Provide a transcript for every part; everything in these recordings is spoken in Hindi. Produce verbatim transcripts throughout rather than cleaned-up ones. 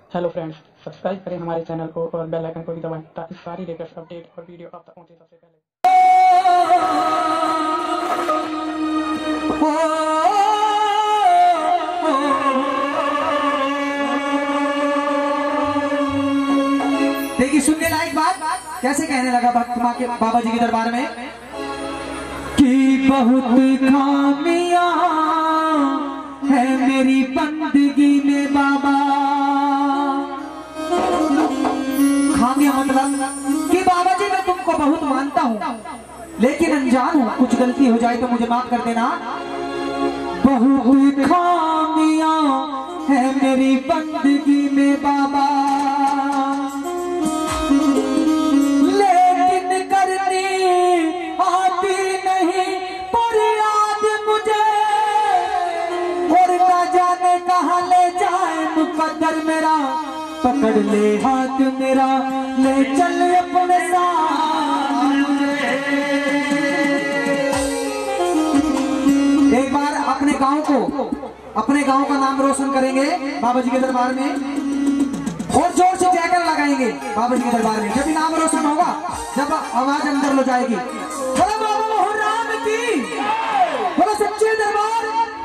हेलो फ्रेंड्स, सब्सक्राइब करें हमारे चैनल को और बेल आइकन को भी दबाएं ताकि सारी लेटेस्ट अपडेट और वीडियो आप तक पहुंचे सबसे पहले। देखिए, सुनने लायक बात कैसे कहने लगा भक्त माँ के बाबा जी के दरबार में कि बहुत खामियां है मेरी बंदगी में बाबा। खामियां मतलब कि बाबा जी मैं तुमको बहुत मानता हूँ लेकिन अनजान हूँ, कुछ गलती हो जाए तो मुझे माफ कर देना। बहुत खामियां है मेरी बंदगी में बाबा, लेकिन करनी आती नहीं पर याद मुझे, और न जाने कहाँ ले जाए मुकद्दर मेरा, पकड़ ले हाथ मेरा ले चल अपने साथ मुझे। एक बार अपने गांव को, अपने गांव का नाम रोशन करेंगे बाबा जी के दरबार में और जोर से जयकार लगाएंगे बाबा जी के दरबार में। जब भी नाम रोशन होगा, जब आवाज अंदर लो जाएगी, बोलो बाबा मोहन राम की, बोलो सच्चे दरबार।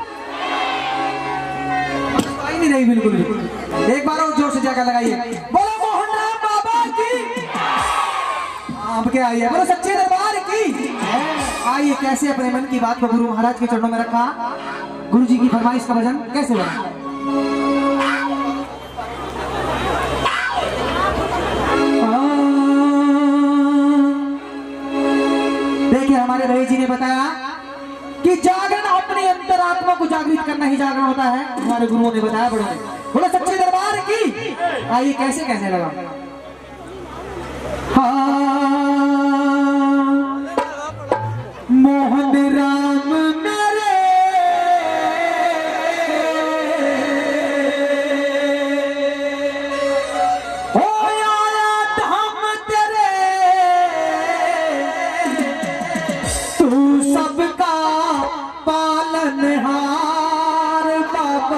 नहीं नहीं बिल्कुल बिल्कुल एक बार और जोर से जयकार लगाइए, बोलो मोहन राम बाबा की। आप क्या आइए, बोलो सच्चे दरबार की। आइए, कैसे अपने मन की बात को गुरु महाराज के चरणों में रखा, गुरु जी की फरमाइश का भजन कैसे बना। देखिए, हमारे रवि जी ने बताया कि जागरण अपने अंतरात्मा को जागृत करना ही जागरण होता है। हमारे गुरुओं ने बताया बड़ों ने, बोलो सच्चे दरबार की। आइए, कैसे कहने लगा। हाँ, मोहन राम मेरे हो आया धाम तेरे, तू सबका पालनहार बाबा,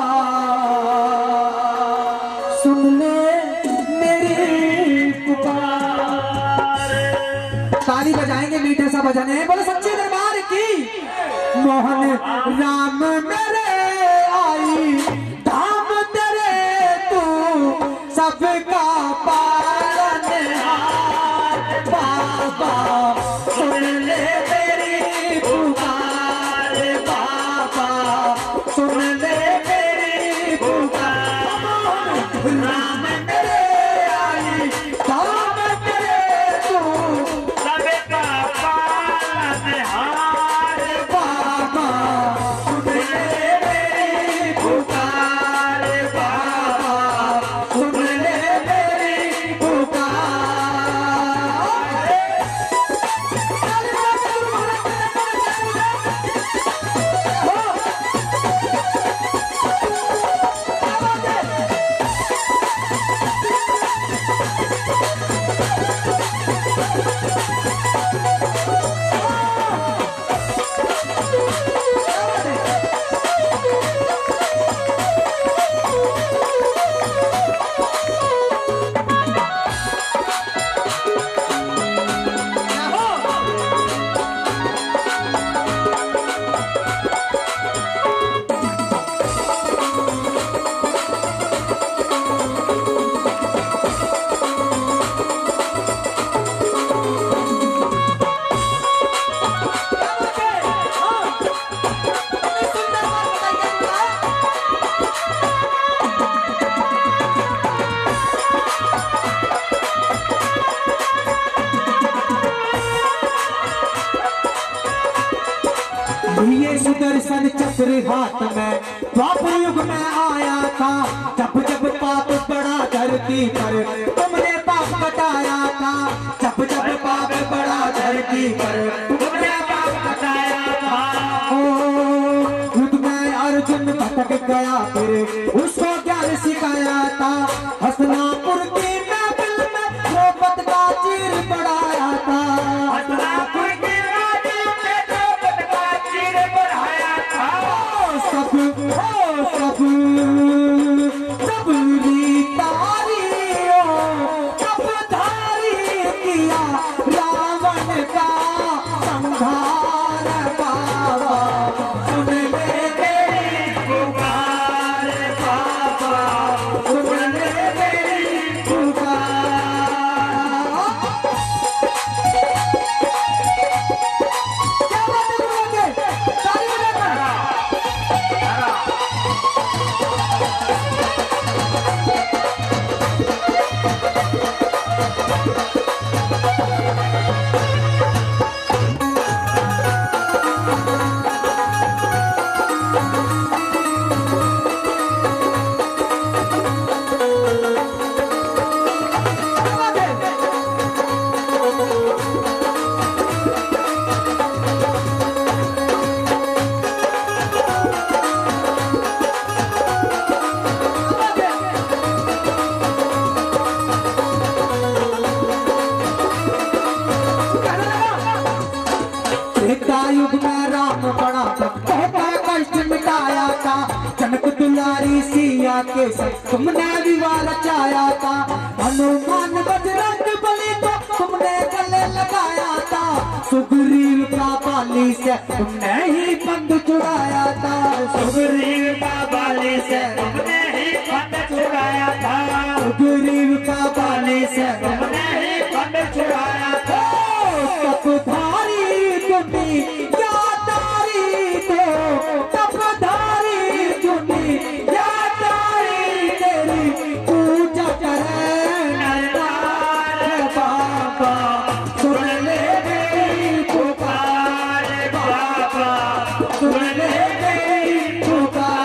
सुन ले मेरी पुकार। ताली बजाएंगे, मीठा सा भजन है, बोलो सच्चे दरबार की। मोहन राम मेरे आई धाम तेरे, तू सबका पालनहार बाबा, सुन ले मेरी पुकार बाबा, सुन ले मेरी पुकार। राम मेरे आई धाम तेरे, तू सबका पालनहार बाबा, सुन ले मेरी पुकार बाबा, सुन ले मेरी पुकार। ये सुदर्शन चक्र हाथ में द्वापर युग में आया था, जब जब पाप बड़ा धरती पर तुमने पाप कटाया था, जब जब पाप बड़ा धरती पर तुमने पाप कटाया था। ओ युद्ध में अर्जुन भटक गया, फिर उसको ज्ञान सिखाया था। हसनापुर की महफिल में द्रौपद का चीर बढ़ाया था, हसनापुर की सब सब सब रीता युग में राम बड़ा कहता कष्ट मिटाया था, जनक दुलारी सिया के संग तुमने विवाह रचाया था, हनुमान बजरंग बली को तुमने गले लगाया था, सुग्रीव का बाली से तुमने ही बंद छुड़ाया था, सुग्रीव का बाली से तुमने ही बंद छुड़ाया था, सुग्रीव का बाली से तुमने ही बंद छुड़ाया था। तपधारी तुमी यादारी दो, तपधारी तुमी यादारी तेरी पूजा करे नरनार बाबा, सुन ले मेरी पुकार बाबा, सुन ले मेरी पुकार।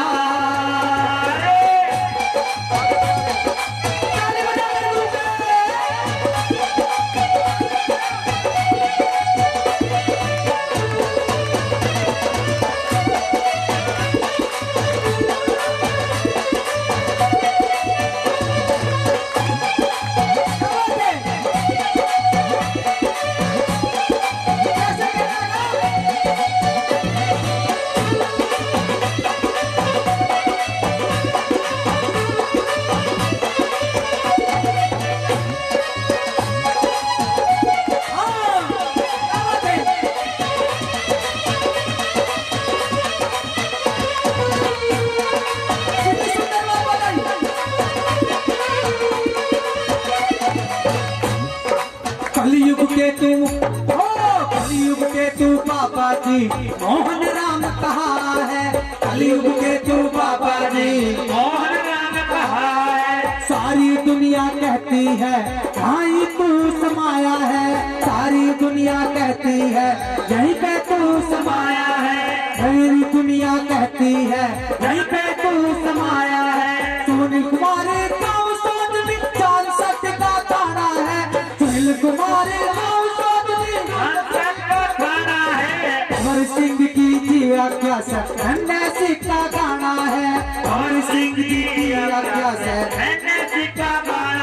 कलयुग के तू ओ कलयुग के तू बाबा जी मोहन राम कहा है, कलयुग के तू बाबा जी मोहन राम कहा है, सारी दुनिया कहती है यहीं तू समाया है, सारी दुनिया कहती है यहीं पे तू समाया है, मेरी दुनिया कहती है यहीं पे तू समाया है, सुनील कुमार गाँव सोच में चाल सत्य का ताना है, सुनील कुमार गाँव सोच में खाना है, अमर सिंह की जिया क्या सन्यासी का गाना है, और सिंह जी जिया क्या का गाना